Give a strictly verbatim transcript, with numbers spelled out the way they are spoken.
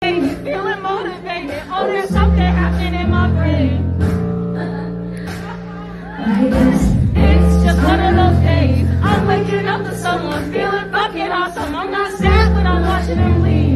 motivated, feeling motivated. Oh, there's something happening in my brain. It's just one of those days. I'm waking up to someone feeling fucking awesome. I'm not sad, but I'm watching them leave.